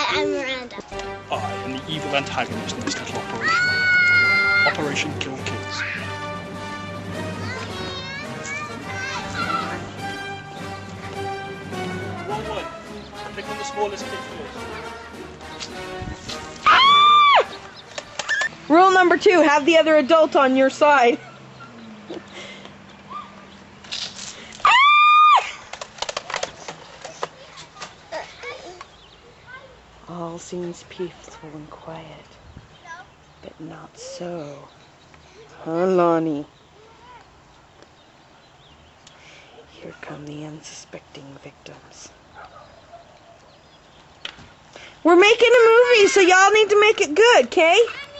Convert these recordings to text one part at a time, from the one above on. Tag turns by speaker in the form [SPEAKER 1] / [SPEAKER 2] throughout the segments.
[SPEAKER 1] I'm Miranda.
[SPEAKER 2] I am the evil antagonist in this little operation. Operation Kill Kids. Roll one. Pick on the smallest kid first.
[SPEAKER 3] Rule number 2, have the other adult on your side. All seems peaceful and quiet, but not so. Huh, Lonnie? Here come the unsuspecting victims. We're making a movie, so y'all need to make it good, okay?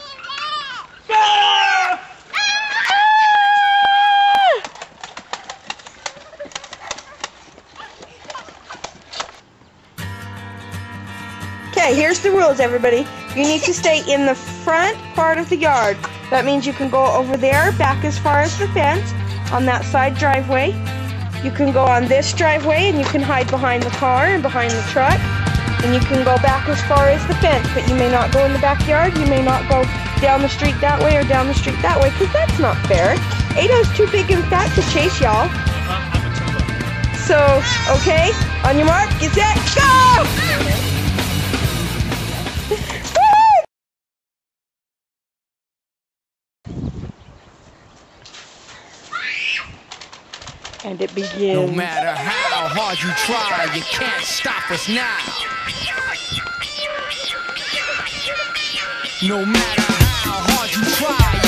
[SPEAKER 3] Okay, here's the rules, everybody. You need to stay in the front part of the yard. That means you can go over there, back as far as the fence, on that side driveway. You can go on this driveway, and you can hide behind the car and behind the truck. And you can go back as far as the fence, but you may not go in the backyard. You may not go down the street that way or down the street that way, because that's not fair. Ada's too big and fat to chase y'all. So, okay, on your mark, get set, go! And it begins.
[SPEAKER 4] No matter how hard you try, you can't stop us now. No matter how hard you try,